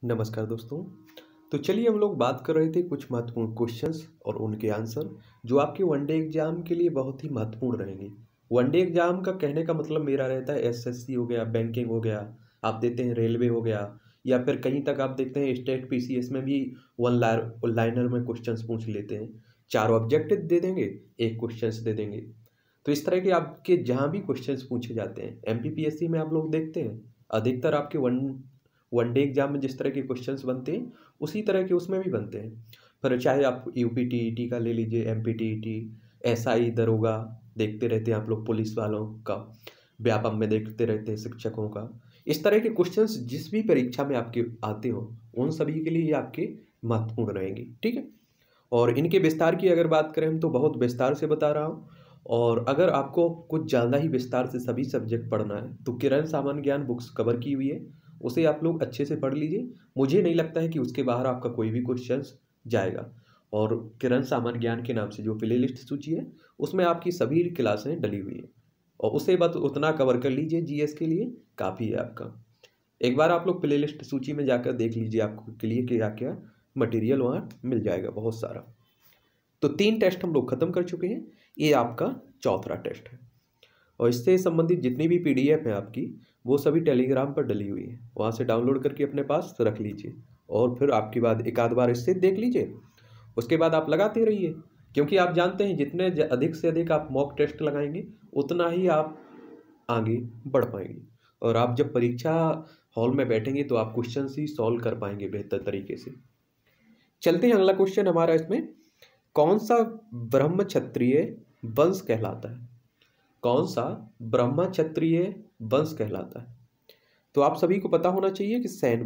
नमस्कार दोस्तों। तो चलिए हम लोग बात कर रहे थे कुछ महत्वपूर्ण क्वेश्चंस और उनके आंसर जो आपके वनडे एग्जाम के लिए बहुत ही महत्वपूर्ण रहेंगे। वनडे एग्जाम का कहने का मतलब मेरा रहता है एसएससी हो गया, बैंकिंग हो गया, आप देते हैं रेलवे हो गया, या फिर कहीं तक आप देखते हैं स्टेट पीसीएस में भी वन लाइनर में क्वेश्चंस पूछ लेते हैं। 4 ऑब्जेक्टिव दे देंगे, 1 क्वेश्चंस दे देंगे। तो इस तरह के आपके जहाँ भी क्वेश्चंस पूछे जाते हैं एमपीपीएससी में आप लोग देखते हैं अधिकतर आपके वनडे एग्जाम में जिस तरह के क्वेश्चंस बनते हैं उसी तरह के उसमें भी बनते हैं। पर चाहे आप यूपी टीईटी का ले लीजिए, एमपी टीईटी, एसआई, दरोगा देखते रहते हैं आप लोग, पुलिस वालों का, व्यापम में देखते रहते हैं शिक्षकों का। इस तरह के क्वेश्चंस जिस भी परीक्षा में आपके आते हो उन सभी के लिए ये आपके महत्वपूर्ण रहेंगे, ठीक है। और इनके विस्तार की अगर बात करें हम तो बहुत विस्तार से बता रहा हूँ। और अगर आपको कुछ ज़्यादा ही विस्तार से सभी सब्जेक्ट पढ़ना है तो किरण सामान्य ज्ञान बुक्स कवर की हुई है, उसे आप लोग अच्छे से पढ़ लीजिए। मुझे नहीं लगता है कि उसके बाहर आपका कोई भी क्वेश्चन जाएगा। और किरण सामान्य ज्ञान के नाम से जो प्ले लिस्ट सूची है उसमें आपकी सभी क्लासें डली हुई हैं और उसे बस उतना कवर कर लीजिए, जीएस के लिए काफ़ी है आपका। एक बार आप लोग प्ले लिस्ट सूची में जाकर देख लीजिए, आपको के लिए क्या क्या मटेरियल वहाँ मिल जाएगा बहुत सारा। तो 3 टेस्ट हम लोग ख़त्म कर चुके हैं, ये आपका चौथा टेस्ट है। और इससे संबंधित जितनी भी पीडीएफ है आपकी वो सभी टेलीग्राम पर डली हुई है, वहाँ से डाउनलोड करके अपने पास रख लीजिए और फिर आपके बाद एक आध बार इससे देख लीजिए। उसके बाद आप लगाते रहिए, क्योंकि आप जानते हैं जितने अधिक से अधिक आप मॉक टेस्ट लगाएंगे उतना ही आप आगे बढ़ पाएंगे। और आप जब परीक्षा हॉल में बैठेंगे तो आप क्वेश्चन ही सॉल्व कर पाएंगे बेहतर तरीके से। चलते हैं अगला क्वेश्चन हमारा इसमें, कौन सा ब्रह्म क्षत्रिय वंश कहलाता है? कौन सा ब्रह्म क्षत्रिय वंश कहलाता है? तो आप सभी को पता होना चाहिए कि सैन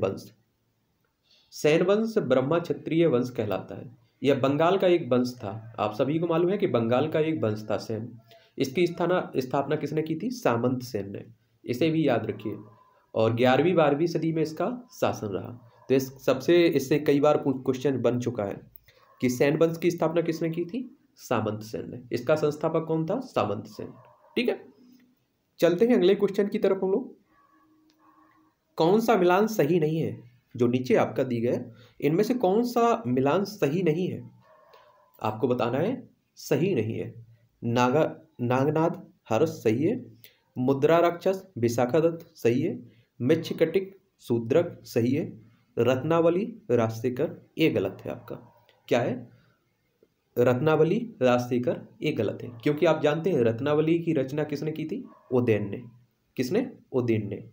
वंश ब्रह्म क्षत्रिय वंश कहलाता है। यह बंगाल का एक वंश था। आप सभी को मालूम है कि बंगाल का एक वंश था सैन। इसकी स्थापना किसने की थी? सामंत सेन ने। इसे भी याद रखिए। और 11वीं-12वीं सदी में इसका शासन रहा। तो इससे कई बार क्वेश्चन बन चुका है कि सैन वंश की स्थापना किसने की थी? सामंत सेन ने। इसका संस्थापक कौन था? सामंत सेन, ठीक है। चलते हैं अगले क्वेश्चन की तरफ हम लोग। कौन सा मिलान सही नहीं है? जो नीचे आपका दी गया इनमें से कौन सा मिलान सही नहीं है? आपको बताना है सही नहीं है। नागनाद हर्ष सही है, मुद्रा राक्षस विशाखादत्त सही है, मृच्छकटिक शूद्रक सही है, रत्नावली राजशेखर ये गलत है आपका। क्या है? रत्नावली राजशेखर ये गलत है, क्योंकि आप जानते हैं रत्नावली की रचना किसने की थी? उदयन ने। किसने? उदयन ने।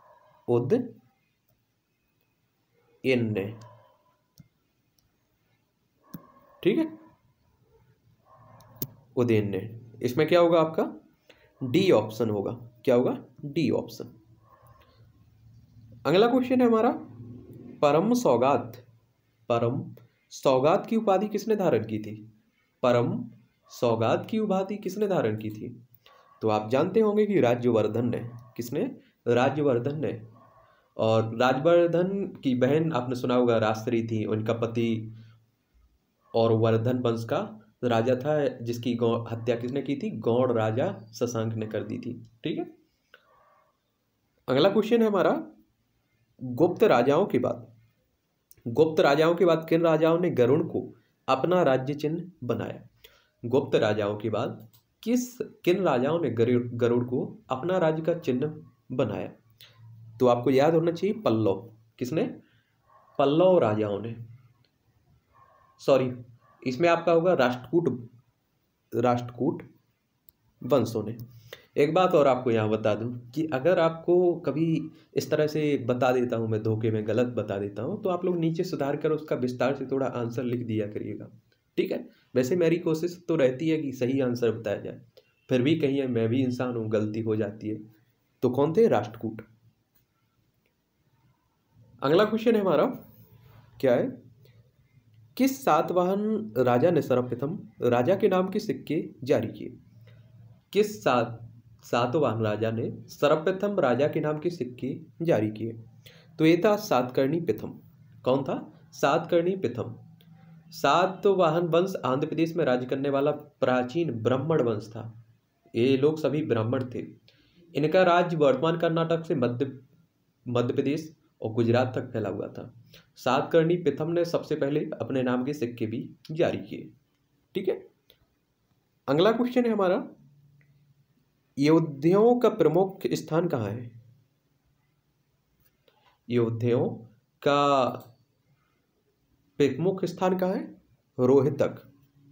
उदयन ने, ठीक है, उदयन ने। इसमें क्या होगा आपका? डी ऑप्शन होगा। क्या होगा? D option. अगला क्वेश्चन है हमारा, परम सौगात की उपाधि किसने धारण की थी? परम सौगात की उपाधि किसने धारण की थी? तो आप जानते होंगे कि राज्यवर्धन ने। किसने? राज्यवर्धन ने। और राज्यवर्धन की बहन आपने सुना होगा राजश्री थी, उनका पति और वर्धन वंश का राजा था जिसकी हत्या किसने की थी? गौड़ राजा शशांक ने कर दी थी, ठीक है। अगला क्वेश्चन है हमारा, गुप्त राजाओं के बाद किन राजाओं ने गरुड़ को अपना राज्य चिन्ह बनाया? गुप्त राजाओं के बाद किन राजाओं ने गरुड़ को अपना राज्य का चिन्ह बनाया? तो आपको याद होना चाहिए पल्लव। किसने? पल्लव राजाओं ने। सॉरी, इसमें आपका होगा राष्ट्रकूट वंशों ने। एक बात और आपको यहाँ बता दूं कि अगर आपको कभी इस तरह से बता देता हूँ मैं, धोखे में गलत बता देता हूँ, तो आप लोग नीचे सुधार कर उसका विस्तार से थोड़ा आंसर लिख दिया करिएगा, ठीक है। वैसे मेरी कोशिश तो रहती है कि सही आंसर बताया जाए, फिर भी कहीं मैं भी इंसान हूँ, गलती हो जाती है। तो कौन थे? राष्ट्रकूट। अगला क्वेश्चन है हमारा, क्या है, किस सातवाहन राजा ने सर्वप्रथम राजा के नाम के सिक्के जारी किए? किस सातवाहन राजा ने सर्वप्रथम राजा के नाम के सिक्के जारी किए? तो ये था सातकर्णी प्रथम। कौन था? सातकर्णी प्रथम। सातवाहन वंश आंध्र प्रदेश में राज्य करने वाला प्राचीन ब्राह्मण वंश था। ये लोग सभी ब्राह्मण थे। इनका राज्य वर्तमान कर्नाटक से मध्य प्रदेश और गुजरात तक फैला हुआ था। सातकर्णी प्रथम ने सबसे पहले अपने नाम के सिक्के भी जारी किए। ठीक है, अगला क्वेश्चन है हमारा, योद्धाओं का प्रमुख स्थान कहाँ है? योद्धाओं का प्रमुख स्थान कहाँ है? रोहतक।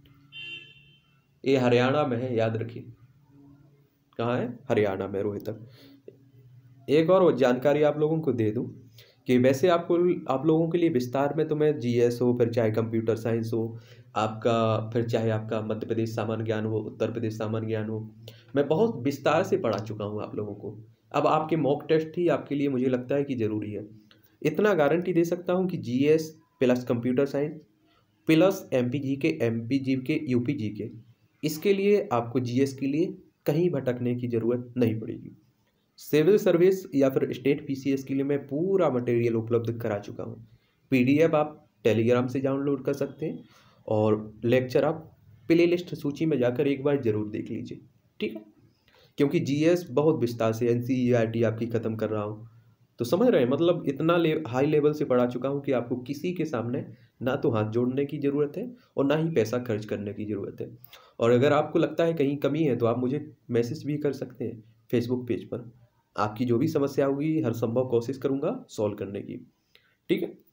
ये हरियाणा में है, याद रखिए। कहाँ है? हरियाणा में, रोहतक। एक और जानकारी आप लोगों को दे दूं कि वैसे आप लोगों के लिए विस्तार में, तो मैं जीएस हो, फिर चाहे कंप्यूटर साइंस हो आपका, फिर चाहे आपका मध्य प्रदेश सामान्य ज्ञान हो, उत्तर प्रदेश सामान्य ज्ञान हो, मैं बहुत विस्तार से पढ़ा चुका हूँ आप लोगों को। अब आपके मॉक टेस्ट ही आपके लिए मुझे लगता है कि ज़रूरी है। इतना गारंटी दे सकता हूँ कि GS plus computer science plus MP GK UP GK, इसके लिए आपको जीएस के लिए कहीं भटकने की ज़रूरत नहीं पड़ेगी। सिविल सर्विस या फिर स्टेट पीसीएस के लिए मैं पूरा मटेरियल उपलब्ध करा चुका हूँ। पीडीएफ आप टेलीग्राम से डाउनलोड कर सकते हैं और लेक्चर आप प्लेलिस्ट सूची में जाकर एक बार ज़रूर देख लीजिए। ठीक है, क्योंकि जीएस बहुत विस्तार से एनसीईआरटी आपकी ख़त्म कर रहा हूँ, तो समझ रहे हैं, मतलब इतना हाई लेवल से पढ़ा चुका हूँ कि आपको किसी के सामने ना तो हाथ जोड़ने की ज़रूरत है और ना ही पैसा खर्च करने की ज़रूरत है। और अगर आपको लगता है कहीं कमी है तो आप मुझे मैसेज भी कर सकते हैं फेसबुक पेज पर। आपकी जो भी समस्या होगी हर संभव कोशिश करूँगा सॉल्व करने की। ठीक है,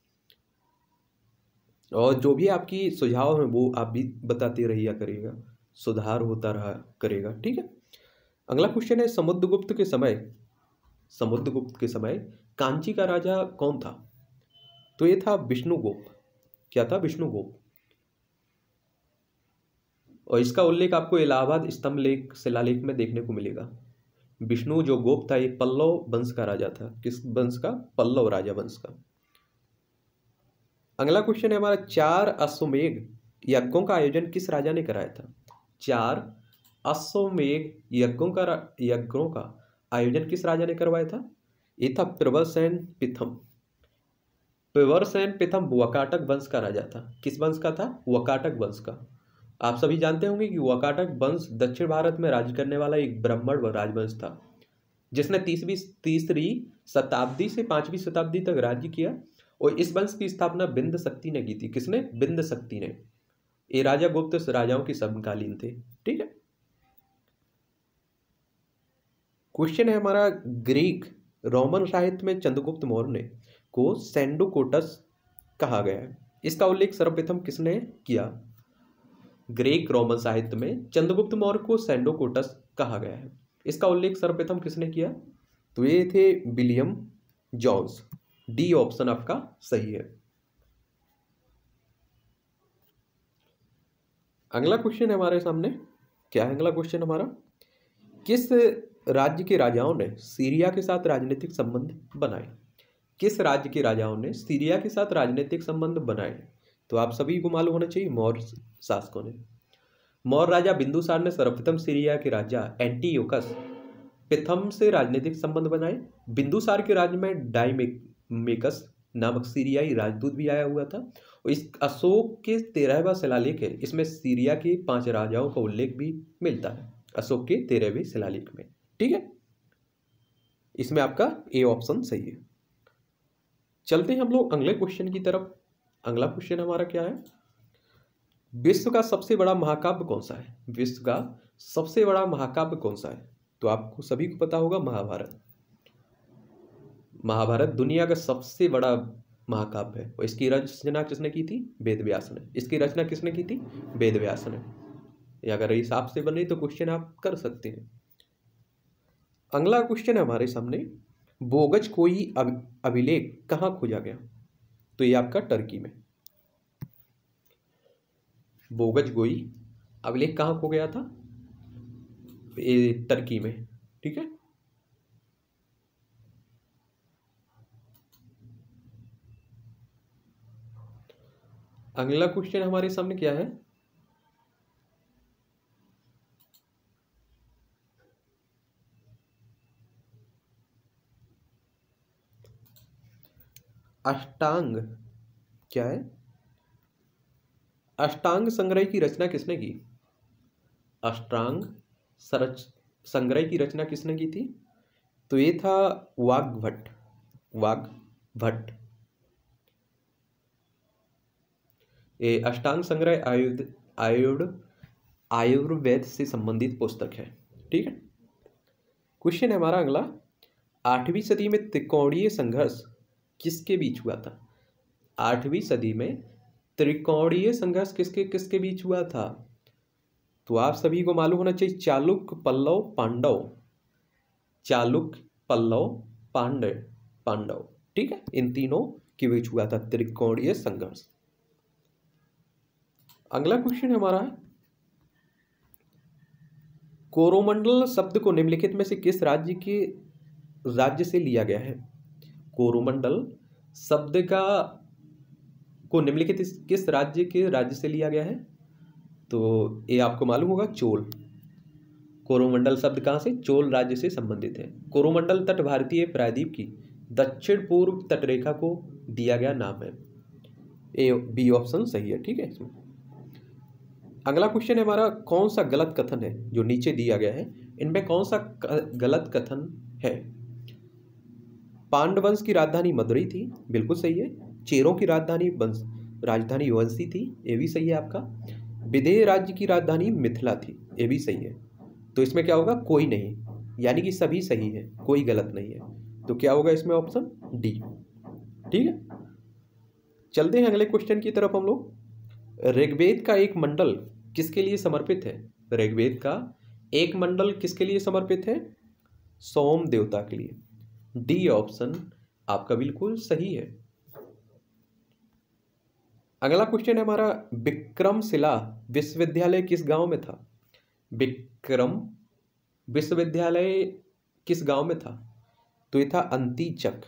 और जो भी आपकी सुझाव हैं वो आप भी बताते रहिए करिएगा, सुधार होता रहा करेगा। ठीक है, अगला क्वेश्चन है, समुद्रगुप्त के समय कांची का राजा कौन था? तो ये था विष्णुगुप्त। क्या था? विष्णुगुप्त। और इसका उल्लेख आपको इलाहाबाद स्तंभ लेख शिलालेख में देखने को मिलेगा। विष्णु जो गुप्त था ये पल्लव वंश का राजा था। किस वंश का? पल्लव राजा वंश का। अगला क्वेश्चन है हमारा, 4 अश्वमेध यज्ञों का आयोजन किस राजा ने कराया था? 4 अश्वमेध यज्ञों का आयोजन किस राजा ने करवाया था? ये था प्रवरसेन प्रथम। प्रवरसेन प्रथम वाकाटक वंश का राजा था। किस वंश का था? वाकाटक वंश का। आप सभी जानते होंगे कि वाकाटक वंश दक्षिण भारत में राज्य करने वाला एक ब्राह्मण राजवंश था, जिसने तीसरी शताब्दी से 5वीं शताब्दी तक राज्य किया। और इस वंश की स्थापना बिंद शक्ति ने की थी। किसने? बिंद शक्ति ने। ये राजा गुप्त राजाओं के समकालीन थे। ठीक है, क्वेश्चन है हमारा, ग्रीक रोमन साहित्य में चंद्रगुप्त मौर्य को सेंडोकोटस कहा गया है। इसका उल्लेख सर्वप्रथम किसने किया? ग्रीक रोमन साहित्य में चंद्रगुप्त मौर्य को सेंडोकोटस कहा गया है। इसका उल्लेख सर्वप्रथम किसने किया? तो ये थे विलियम जॉन्स। डी ऑप्शन आपका सही है। अगला क्वेश्चन है हमारे सामने, क्या है अगला क्वेश्चन हमारा, किस राज्य के राजाओं ने सीरिया के साथ राजनीतिक संबंध बनाए? किस राज्य के राजाओं ने सीरिया के साथ राजनीतिक संबंध बनाए? तो आप सभी को मालूम होना चाहिए, मौर्य शासकों ने। मौर्य राजा बिंदुसार ने सर्वप्रथम सीरिया के राजा एंटीयोकस प्रथम से राजनीतिक संबंध बनाए। बिंदुसार के राज्य में डाइमेकस नामक सीरियाई राजदूत भी आया हुआ था। और इस अशोक के 13वां शिलालेख है, इसमें सीरिया के 5 राजाओं का उल्लेख भी मिलता है अशोक के 13वें शिलालेख में। ठीक है, इसमें आपका ए ऑप्शन सही है। चलते हैं हम लोग अगले क्वेश्चन की तरफ। अगला क्वेश्चन हमारा क्या है, विश्व का सबसे बड़ा महाकाव्य कौन सा है? विश्व का सबसे बड़ा महाकाव्य कौन सा है? तो आपको सभी को पता होगा, महाभारत। महाभारत दुनिया का सबसे बड़ा महाकाव्य है और इसकी रचना किसने की थी? वेद व्यास ने। इसकी रचना किसने की थी? वेद व्यास ने। या अगर हिसाब से बने तो क्वेश्चन आप कर सकते हैं। अगला क्वेश्चन है हमारे सामने, बोगज कोई अभिलेख कहाँ खोजा गया? तो ये आपका टर्की में। बोगज गोई अभिलेख कहाँ खो गया था? ये टर्की में। ठीक है, अगला क्वेश्चन हमारे सामने क्या है, अष्टांग क्या है? अष्टांग संग्रह की रचना किसने की? अष्टांग संग्रह की रचना किसने की थी? तो ये था वाग्भट। भट्ट। ये अष्टांग संग्रह आयुर्वेद से संबंधित पुस्तक है। ठीक है। क्वेश्चन है हमारा अगला, 8वीं सदी में त्रिकोणीय संघर्ष किसके बीच हुआ था? 8वीं सदी में त्रिकोणीय संघर्ष किसके किसके बीच हुआ था? तो आप सभी को मालूम होना चाहिए, चालुक्य, पल्लव, पांडव। चालुक्य, पल्लव, पांडव। ठीक है, इन तीनों के बीच हुआ था त्रिकोणीय संघर्ष। अगला क्वेश्चन हमारा, कोरोमंडल शब्द को निम्नलिखित में से किस राज्य से लिया गया है? कोरोमंडल शब्द को निम्नलिखित किस राज्य से लिया गया है? तो ये आपको मालूम होगा, चोल। कोरोमंडल शब्द कहाँ से? चोल राज्य से संबंधित है। कोरोमंडल तट भारतीय प्रायद्वीप की दक्षिण पूर्व तटरेखा को दिया गया नाम है। ए बी ऑप्शन सही है। ठीक है। इसमें अगला क्वेश्चन है हमारा, कौन सा गलत कथन है जो नीचे दिया गया है, इनमें कौन सा गलत कथन है? पांडव वंश की राजधानी मदुरई थी, बिल्कुल सही है। चेरों की राजधानी वंशी थी, ये भी सही है आपका। विदेह राज्य की राजधानी मिथिला थी, ये भी सही है। तो इसमें क्या होगा? कोई नहीं, यानी कि सभी सही है, कोई गलत नहीं है। तो क्या होगा इसमें? Option D. ठीक है। चलते हैं अगले क्वेश्चन की तरफ हम लोग। ऋग्वेद का एक मंडल किसके लिए समर्पित है? ऋग्वेद का एक मंडल किसके लिए समर्पित है? सोम देवता के लिए। डी ऑप्शन आपका बिल्कुल सही है। अगला क्वेश्चन है हमारा, विक्रमशिला विश्वविद्यालय किस गांव में था? विक्रम विश्वविद्यालय किस गांव में था? तो ये था अंतीचक।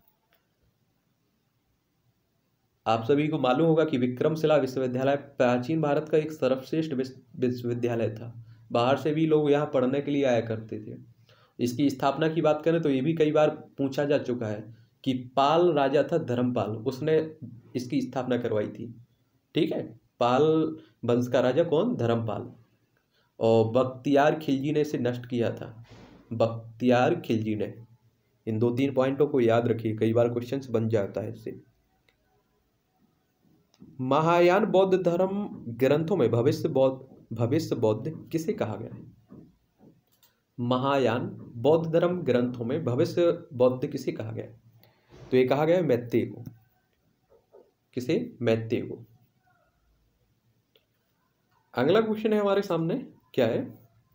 आप सभी को मालूम होगा कि विक्रमशिला विश्वविद्यालय प्राचीन भारत का एक सर्वश्रेष्ठ विश्वविद्यालय था। बाहर से भी लोग यहाँ पढ़ने के लिए आया करते थे। इसकी स्थापना की बात करें तो ये भी कई बार पूछा जा चुका है कि पाल राजा था धर्मपाल, उसने इसकी स्थापना करवाई थी। ठीक है, पाल वंश का राजा कौन? धर्मपाल। और बख्तियार खिलजी ने इसे नष्ट किया था, बख्तियार खिलजी ने। इन 2-3 पॉइंटों को याद रखिए, कई बार क्वेश्चन बन जाता है इससे। महायान बौद्ध धर्म ग्रंथों में भविष्य बौद्ध किसे कहा गया है? महायान बौद्ध धर्म ग्रंथों में भविष्य बौद्ध किसे कहा गया है? तो ये कहा गया है मैत्रेय को। किसे? मैत्रेय को। अगला क्वेश्चन है हमारे सामने, क्या है?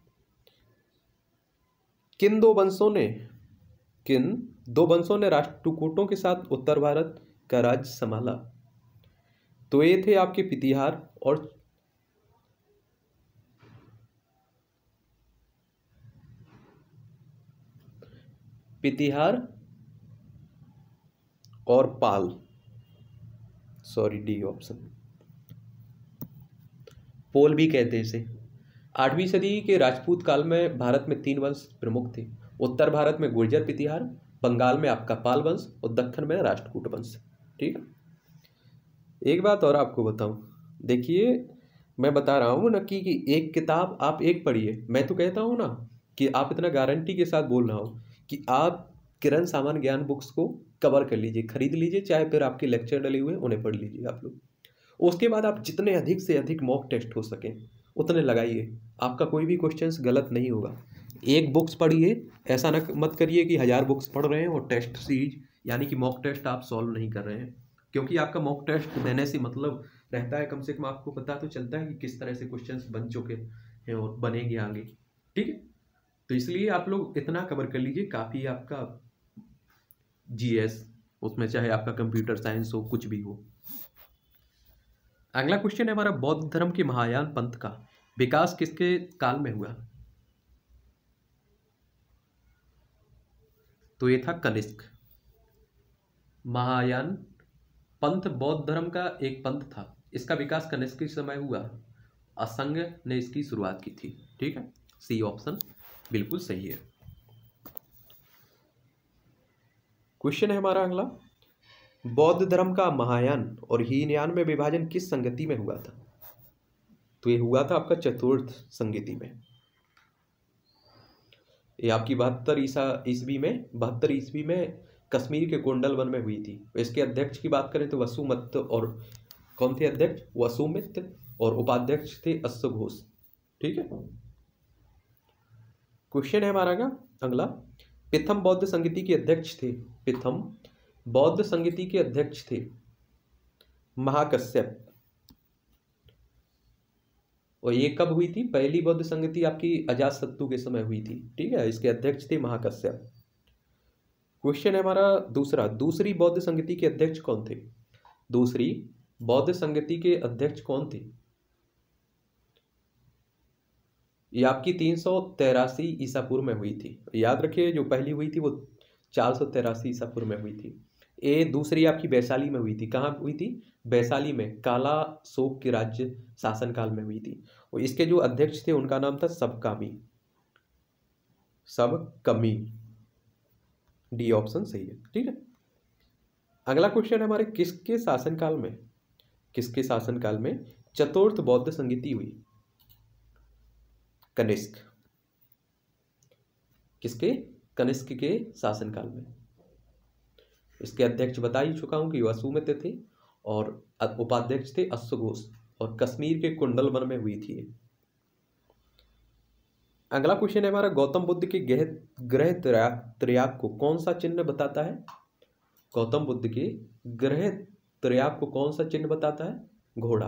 किन दो वंशों ने राष्ट्रकूटों के साथ उत्तर भारत का राज्य संभाला? तो ये थे आपके पितिहार और पाल। Sorry, D option. पोल भी कहते हैं इसे। 8वीं सदी के राजपूत काल में भारत में 3 वंश प्रमुख थे। उत्तर भारत में गुर्जर पितिहार, बंगाल में आपका पाल वंश और दक्षिण में राष्ट्रकूट वंश। ठीक है। एक बात और आपको बताऊं, देखिए मैं बता रहा हूँ ना कि एक किताब आप एक पढ़िए। मैं तो कहता हूँ ना कि आप इतना गारंटी के साथ बोल रहा हूँ कि आप किरण सामान्य ज्ञान बुक्स को कवर कर लीजिए, खरीद लीजिए, चाहे फिर आपके लेक्चर डले हुए उन्हें पढ़ लीजिए आप लोग। उसके बाद आप जितने अधिक से अधिक मॉक टेस्ट हो सकें उतने लगाइए, आपका कोई भी क्वेश्चन गलत नहीं होगा। एक बुक्स पढ़िए, ऐसा ना मत करिए कि 1000 बुक्स पढ़ रहे हैं और टेस्ट सीरीज यानी कि मॉक टेस्ट आप सॉल्व नहीं कर रहे हैं। क्योंकि आपका मॉक टेस्ट देने से मतलब रहता है, कम से कम आपको पता तो चलता है कि किस तरह से क्वेश्चंस बन चुके हैं और बनेंगे आगे। ठीक है, तो इसलिए आप लोग इतना कवर कर लीजिए, काफ़ी आपका जीएस, उसमें चाहे आपका कंप्यूटर साइंस हो, कुछ भी हो। अगला क्वेश्चन है हमारा, बौद्ध धर्म के महायान पंथ का विकास किसके काल में हुआ? तो ये था कनिष्क। महायान पंथ बौद्ध धर्म का एक पंथ था, इसका विकास कनिष्क के समय हुआ। असंग ने इसकी शुरुआत की थी। ठीक है, सी ऑप्शन बिल्कुल सही है। क्वेश्चन है हमारा अगला, बौद्ध धर्म का महायान और हीनयान में विभाजन किस संगति में हुआ था? तो ये हुआ था आपका चतुर्थ संगति में। ये आपकी 72 ईस्वी में कश्मीर के कोंडल वन में हुई थी। इसके अध्यक्ष की बात करें तो वसुमित्र, और कौन थे अध्यक्ष? वसुमित्र, और उपाध्यक्ष थे अश्वघोष। ठीक है। क्वेश्चन है हमारा क्या अगला, प्रथम बौद्ध संगीति के अध्यक्ष थे, प्रथम बौद्ध संगीति के अध्यक्ष थे महाकश्यप। और ये कब हुई थी? पहली बौद्ध संगीति आपकी अजातशत्रु के समय हुई थी। ठीक है, इसके अध्यक्ष थे महाकश्यप। क्वेश्चन है हमारा दूसरा, दूसरी बौद्ध संगीति के अध्यक्ष कौन थे? दूसरी बौद्ध संगीति के अध्यक्ष कौन थे? ये आपकी 383 ईसा पूर्व में हुई थी। याद रखिए, जो पहली हुई थी वो 483 ईसा पूर्व में हुई थी। ये दूसरी आपकी वैशाली में हुई थी। कहाँ हुई थी? वैशाली में, काला शोक के राज्य शासनकाल में हुई थी। और इसके जो अध्यक्ष थे उनका नाम था सबकामी। सबकमी, डी ऑप्शन सही है। ठीक है। अगला क्वेश्चन है हमारे, किसके शासनकाल में, किसके शासनकाल में चतुर्थ बौद्ध संगीति हुई? कनिष्क। किसके? कनिष्क के शासनकाल में। इसके अध्यक्ष बता ही चुका हूं कि वसुमित्र थे, और उपाध्यक्ष थे अश्वघोष, और कश्मीर के कुंडल वन में हुई थी। अगला क्वेश्चन है हमारा, गौतम बुद्ध के ग्रह त्रयाग को कौन सा चिन्ह बताता है? गौतम बुद्ध के ग्रह त्रयाग को कौन सा चिन्ह बताता है? घोड़ा।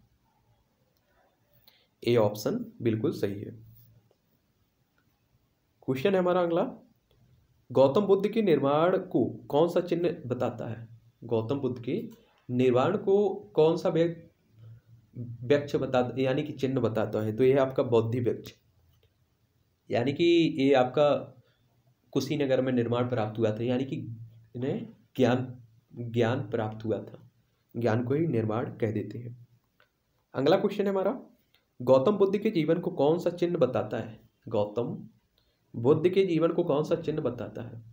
ए ऑप्शन बिल्कुल सही है। क्वेश्चन है हमारा अगला, गौतम बुद्ध के निर्माण को कौन सा चिन्ह बताता है? गौतम बुद्ध के निर्माण को कौन सा वृक्ष बताता, यानी कि चिन्ह बताता है? तो यह आपका बोधि वृक्ष, यानी कि ये आपका कुशीनगर में निर्माण प्राप्त हुआ था, यानी कि इन्हें ज्ञान प्राप्त हुआ था। ज्ञान को ही निर्माण कह देते हैं। अगला क्वेश्चन है हमारा, गौतम बुद्ध के जीवन को कौन सा चिन्ह बताता है? गौतम बुद्ध के जीवन को कौन सा चिन्ह बताता है?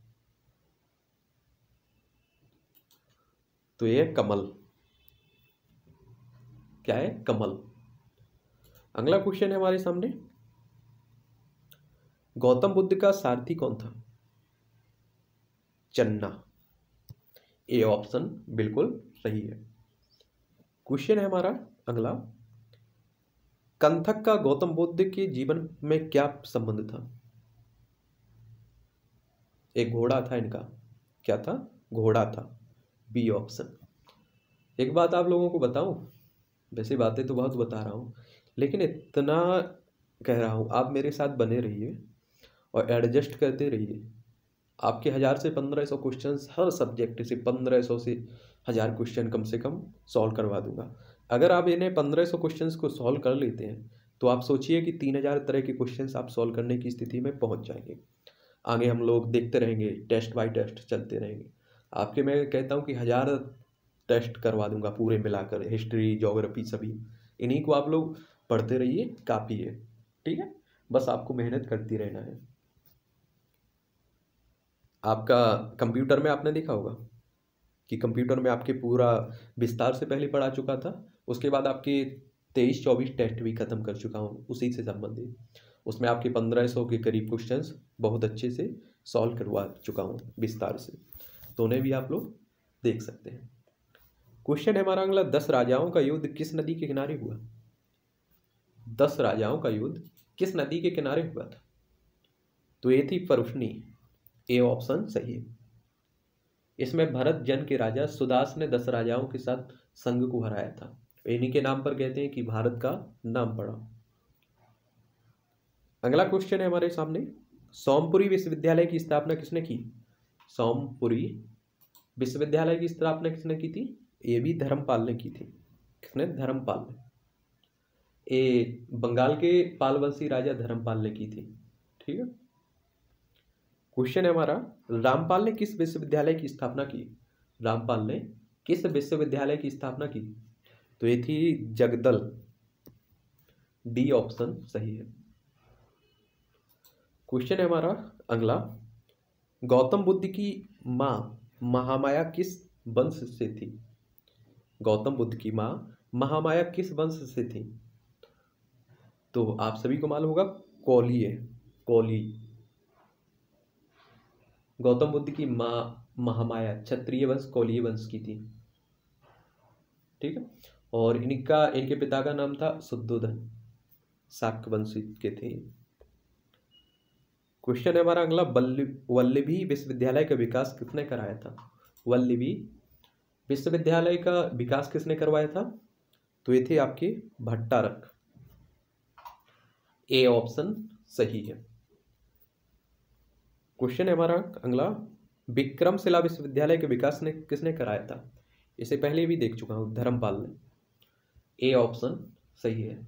तो यह कमल। क्या है? कमल। अगला क्वेश्चन है हमारे सामने, गौतम बुद्ध का सारथी कौन था? चन्ना। ए ऑप्शन बिल्कुल सही है। क्वेश्चन है हमारा अगला, कंथक का गौतम बुद्ध के जीवन में क्या संबंध था? एक घोड़ा था इनका। क्या था? घोड़ा था। B option. एक बात आप लोगों को बताऊं, वैसे बातें तो बहुत बता रहा हूं, लेकिन इतना कह रहा हूं, आप मेरे साथ बने रहिए और एडजस्ट करते रहिए। आपके 1000 से 1500 क्वेश्चंस हर सब्जेक्ट से 1500 से 1000 क्वेश्चन कम से कम सॉल्व करवा दूंगा। अगर आप इन्हें 1500 क्वेश्चंस को सॉल्व कर लेते हैं तो आप सोचिए कि 3000 तरह के क्वेश्चंस आप सॉल्व करने की स्थिति में पहुंच जाएंगे। आगे हम लोग देखते रहेंगे, टेस्ट बाय टेस्ट चलते रहेंगे। आपके मैं कहता हूं कि 1000 टेस्ट करवा दूंगा पूरे मिलाकर, हिस्ट्री, ज्योग्राफी, सभी। इन्हीं को आप लोग पढ़ते रहिए, काफ़ी है। ठीक है, बस आपको मेहनत करती रहना है। आपका कंप्यूटर में आपने देखा होगा कि कंप्यूटर में आपके पूरा विस्तार से पहले पढ़ा चुका था, उसके बाद आपके 23-24 टेस्ट भी खत्म कर चुका हूँ उसी से संबंधित। उसमें आपके 1500 के करीब क्वेश्चंस बहुत अच्छे से सॉल्व करवा चुका हूँ विस्तार से, तो उन्हें भी आप लोग देख सकते हैं। क्वेश्चन है हमारा अगला, 10 राजाओं का युद्ध किस नदी के किनारे हुआ? 10 राजाओं का युद्ध किस नदी के किनारे हुआ था? तो ये थी फरुष्णी। ए ऑप्शन सही है। इसमें भरत जन के राजा सुदास ने 10 राजाओं के साथ संघ को हराया था। इन्हीं के नाम पर कहते हैं कि भारत का नाम पड़ा। अगला क्वेश्चन है हमारे सामने, सोमपुरी विश्वविद्यालय की स्थापना किसने की? सोमपुरी विश्वविद्यालय की स्थापना किसने की थी? ये भी धर्मपाल ने की थी। किसने? धर्मपाल ने। ये बंगाल के पालवंशी राजा धर्मपाल ने की थी। ठीक है। क्वेश्चन है हमारा, रामपाल ने किस विश्वविद्यालय की स्थापना की? रामपाल ने किस विश्वविद्यालय की स्थापना की? तो ये थी जगदल। डी ऑप्शन सही है। क्वेश्चन है हमारा अगला, गौतम बुद्ध की मां महामाया किस वंश से थी? गौतम बुद्ध की मां महामाया किस वंश से थी? तो आप सभी को मालूम होगा, कोली है, कोली। गौतम बुद्ध की मां महामाया क्षत्रिय वंश कोलीय वंश की थी, ठीक है। और इनके पिता का नाम था शुद्धोधन, शाक्य वंश के थे। क्वेश्चन है हमारा अगला, वल्लभी विश्वविद्यालय का विकास किसने कराया था? वल्लभी विश्वविद्यालय का विकास किसने करवाया था? तो ये थे आपके भट्टारक। ए ऑप्शन सही है। क्वेश्चन है हमारा अगला, विक्रमशिला विश्वविद्यालय के विकास ने किसने कराया था? इसे पहले भी देख चुका हूं, धर्मपाल ने। ए ऑप्शन सही है।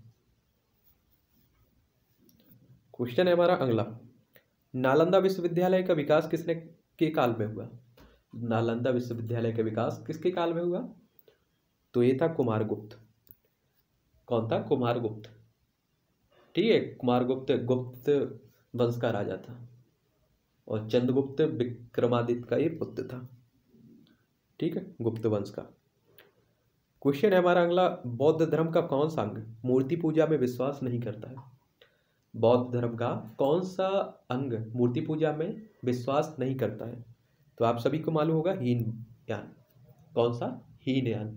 क्वेश्चन है हमारा अगला, नालंदा विश्वविद्यालय का विकास किसने के काल में हुआ? नालंदा विश्वविद्यालय का विकास किसके काल में हुआ? तो ये था कुमारगुप्त। कौन था? कुमारगुप्त, ठीक है। कुमारगुप्त गुप्त वंश का राजा था और चंद्रगुप्त विक्रमादित्य का ये पुत्र था, ठीक है, गुप्त वंश का। क्वेश्चन है हमारा अगला, बौद्ध धर्म का कौन सा अंग मूर्ति पूजा में विश्वास नहीं करता है? बौद्ध धर्म का कौन सा अंग मूर्ति पूजा में विश्वास नहीं करता है? तो आप सभी को मालूम होगा, हीनयान। कौन सा? हीनयान।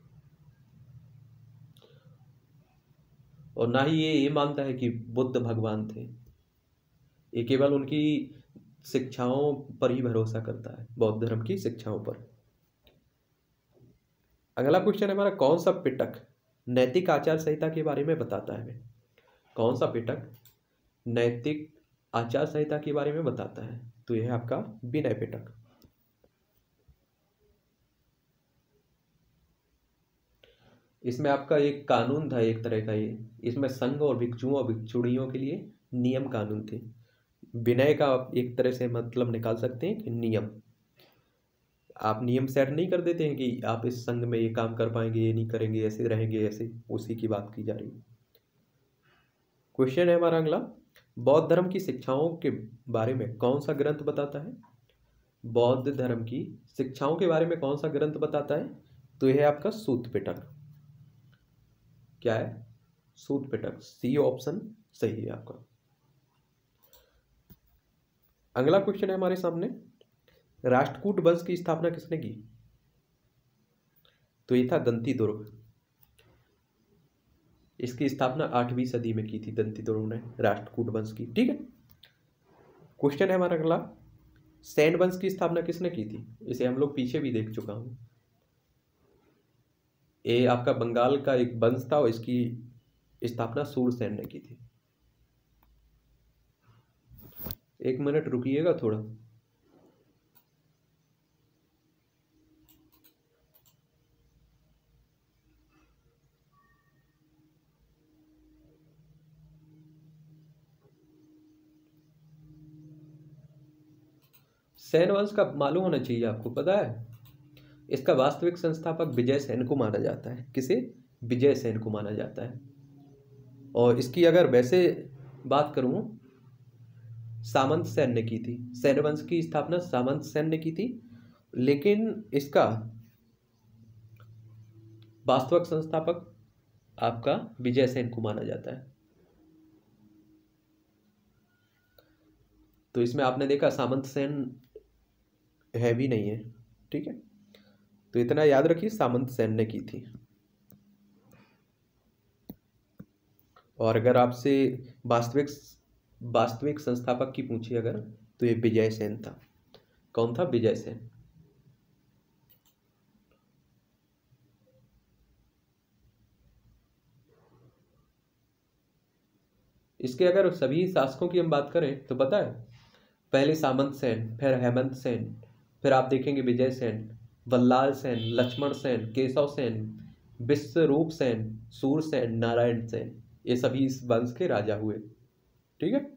और ना ही ये मानता है कि बुद्ध भगवान थे, ये केवल उनकी शिक्षाओं पर ही भरोसा करता है, बौद्ध धर्म की शिक्षाओं पर। अगला क्वेश्चन है हमारा, कौन सा पिटक नैतिक आचार संहिता के बारे में बताता है? कौन सा पिटक नैतिक आचार संहिता के बारे में बताता है? तो यह है आपका विनय पिटक। इसमें आपका एक कानून था एक तरह का, ये इसमें संघ और भिक्षुओं और भिक्षुणियों के लिए नियम कानून थे। विनय का आप एक तरह से मतलब निकाल सकते हैं कि नियम। आप नियम सेट नहीं कर देते हैं कि आप इस संघ में ये काम कर पाएंगे, ये नहीं करेंगे, ऐसे रहेंगे, ऐसे, उसी की बात की जा रही है। क्वेश्चन है हमारा अगला, बौद्ध धर्म की शिक्षाओं के बारे में कौन सा ग्रंथ बताता है? बौद्ध धर्म की शिक्षाओं के बारे में कौन सा ग्रंथ बताता है? तो यह है आपका सूत पिटक। क्या है? सूत पिटक। सी ऑप्शन सही है आपका। अगला क्वेश्चन है हमारे सामने, राष्ट्रकूट वंश की स्थापना किसने की? तो ये था दंती दुर्ग। इसकी स्थापना 8वीं सदी में की थी दंती दुर्ग ने, राष्ट्रकूट वंश की, ठीक है। क्वेश्चन है हमारा अगला, सैन वंश की स्थापना किसने की थी? इसे हम लोग पीछे भी देख चुका हूं। ये आपका बंगाल का एक वंश था और इसकी स्थापना सूरसेन ने की थी। एक मिनट रुकिएगा थोड़ा। सैन वंश का मालूम होना चाहिए आपको, पता है इसका वास्तविक संस्थापक विजय सेन को माना जाता है। किसे? विजय सेन को माना जाता है। और इसकी अगर वैसे बात करूं, सामंत सेन ने की थी। सैन वंश की स्थापना सामंत सेन ने की थी, लेकिन इसका वास्तविक संस्थापक आपका विजय सेन को माना जाता है। तो इसमें आपने देखा सामंत सेन है भी नहीं है, ठीक है। तो इतना याद रखिए, सामंत सेन ने की थी। और अगर आपसे वास्तविक संस्थापक की पूछी अगर, तो ये विजय सेन था। कौन था? विजय सेन। इसके अगर सभी शासकों की हम बात करें तो पता है, पहले सामंत सेन, फिर हेमंत सेन, फिर आप देखेंगे विजय सेन, वल्लाल सेन, लक्ष्मण सेन, केशव सेन, विश्वरूप सेन, सूरसेन, नारायण सेन, ये सभी इस वंश के राजा हुए, ठीक है।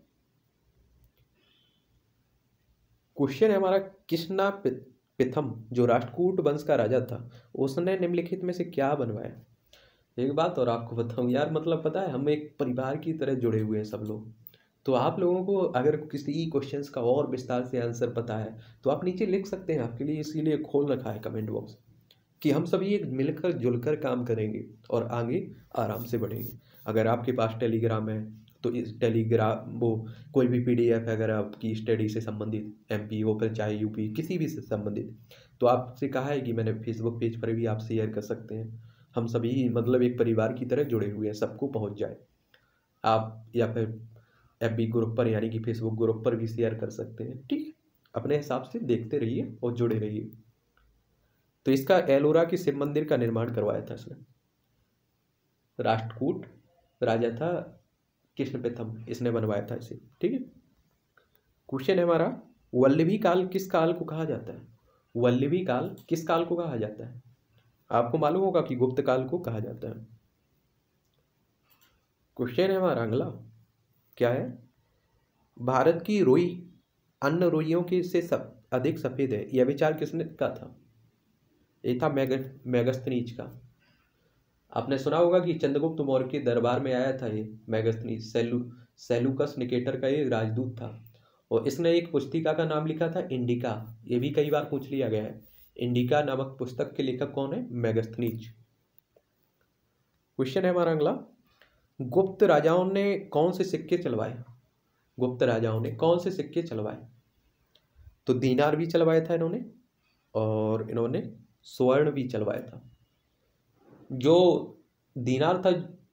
क्वेश्चन है हमारा, कृष्णा प्रथम जो राष्ट्रकूट वंश का राजा था, उसने निम्नलिखित में से क्या बनवाया? एक बात और आपको बताऊं यार, मतलब पता है हम एक परिवार की तरह जुड़े हुए हैं सब लोग। तो आप लोगों को अगर किसी क्वेश्चंस का और विस्तार से आंसर पता है तो आप नीचे लिख सकते हैं, आपके लिए इसीलिए खोल रखा है कमेंट बॉक्स, कि हम सभी एक मिलकर जुलकर काम करेंगे और आगे आराम से बढ़ेंगे। अगर आपके पास टेलीग्राम है, तो इस टेलीग्राम वो कोई भी PDF अगर आपकी स्टडी से संबंधित MP हो फिर चाहे UP किसी भी से संबंधित, तो आपसे कहा है कि मैंने फेसबुक पेज पर भी आप शेयर कर सकते हैं। हम सभी मतलब एक परिवार की तरह जुड़े हुए हैं, सबको पहुंच जाए आप, या फिर FB ग्रुप पर यानी कि फेसबुक ग्रुप पर भी शेयर कर सकते हैं। ठीक है, अपने हिसाब से देखते रहिए और जुड़े रहिए। तो इसका एलोरा के शिव मंदिर का निर्माण करवाया था इसने, राष्ट्रकूट राजा था कृष्ण प्रथम, इसने बनवाया था इसे। ठीक है, क्वेश्चन है हमारा, वल्लभी काल किस काल को कहा जाता है? वल्लभी काल किस काल को कहा जाता है? आपको मालूम होगा कि गुप्त काल को कहा जाता है। क्वेश्चन है हमारा अगला, क्या है? भारत की रुई अन्य रुइयों के से अधिक सफेद है, यह विचार किसने का था? ये था मेगस्थनीज का। आपने सुना होगा कि चंद्रगुप्त मौर्य के दरबार में आया था ये मेगस्थनीज, सेलूकस निकेटर का ये राजदूत था, और इसने एक पुस्तिका का नाम लिखा था इंडिका। ये भी कई बार पूछ लिया गया है। इंडिका नामक पुस्तक के लेखक कौन है? मेगस्थनीज। क्वेश्चन है हमारा अगला, गुप्त राजाओं ने कौन से सिक्के चलवाए? गुप्त राजाओं ने कौन से सिक्के चलवाए? तो दीनार भी चलवाया था इन्होंने, और इन्होंने स्वर्ण भी चलवाया था। जो दीनार था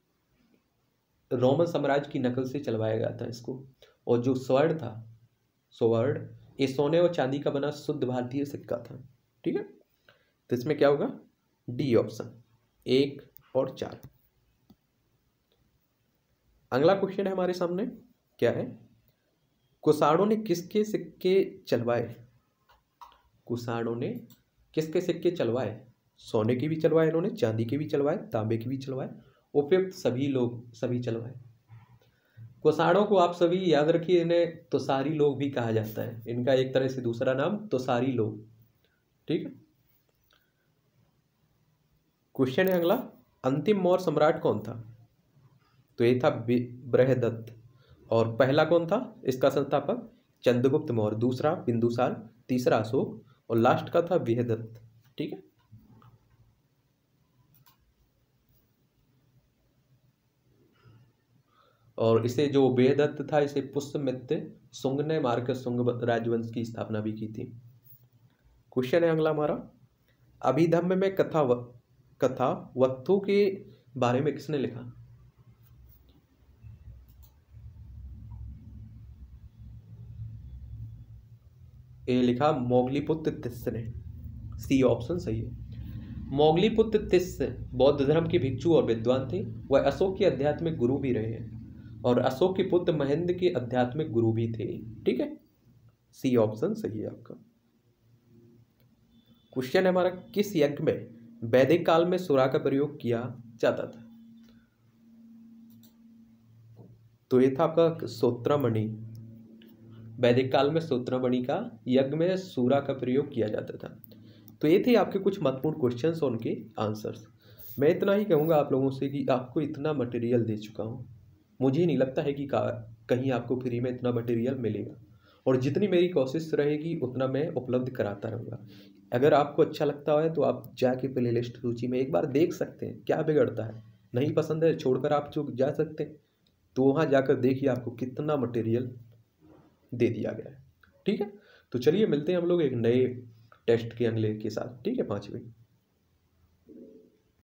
रोमन साम्राज्य की नकल से चलवाया गया था इसको, और जो स्वर्ण था, स्वर्ण ये सोने और चांदी का बना शुद्ध भारतीय सिक्का था। ठीक है, तो इसमें क्या होगा? डी ऑप्शन, 1 और 4। अगला क्वेश्चन है हमारे सामने, क्या है? कुषाणों ने किसके सिक्के चलवाए? कुषाणों ने किसके सिक्के चलवाए? सोने के भी चलवाए इन्होंने, चांदी के भी चलवाए, तांबे के भी चलवाए, उपयुक्त सभी लोग सभी चलवाए। कुषाणों को आप सभी याद रखिए, इन्हें तुषारी लोग भी कहा जाता है, इनका एक तरह से दूसरा नाम तुषारी लोग। ठीक है, क्वेश्चन है अगला, अंतिम मौर्य सम्राट कौन था? तो ये था बृहदत्त, और पहला कौन था इसका संस्थापक? चंद्रगुप्त मौर्य, दूसरा बिंदुसार, तीसरा अशोक, और लास्ट का था बृहदत्त। ठीक है, और इसे जो बृहदत्त था इसे पुष्यमित्र शुंग ने मारकर शुंग राजवंश की स्थापना भी की थी। क्वेश्चन है अगला हमारा, अभिधम्म में कथा वक्तों के बारे में किसने लिखा? ये लिखा मोगलीपुत्र तिस्स ने, सी ऑप्शन सही है। मोगलीपुत्र तिस्स बौद्ध धर्म के भिक्षु और विद्वान थे। वह अशोक के आध्यात्मिक गुरु भी रहे हैं, और अशोक के पुत्र महेंद्र के आध्यात्मिक गुरु भी थे। ठीक है, सी ऑप्शन सही है आपका। क्वेश्चन है हमारा, किस यज्ञ में वैदिक काल में सुरा का प्रयोग किया जाता था? तो ये था आपका सूत्रमणि। वैदिक काल में सूत्रमणि का यज्ञ में सूरा का प्रयोग किया जाता था। तो ये थे आपके कुछ महत्वपूर्ण क्वेश्चंस और उनके आंसर्स। मैं इतना ही कहूँगा आप लोगों से कि आपको इतना मटेरियल दे चुका हूँ, मुझे नहीं लगता है कि कहीं आपको फ्री में इतना मटेरियल मिलेगा, और जितनी मेरी कोशिश रहेगी उतना मैं उपलब्ध कराता रहूँगा। अगर आपको अच्छा लगता है तो आप जाके प्लेलिस्ट सूची में एक बार देख सकते हैं, क्या बिगड़ता है? नहीं पसंद है छोड़कर आप जो जा सकते हैं, तो वहाँ जाकर देखिए आपको कितना मटेरियल दे दिया गया है। ठीक है, तो चलिए मिलते हैं हम लोग एक नए टेस्ट के अगले के साथ। ठीक है, 5वें।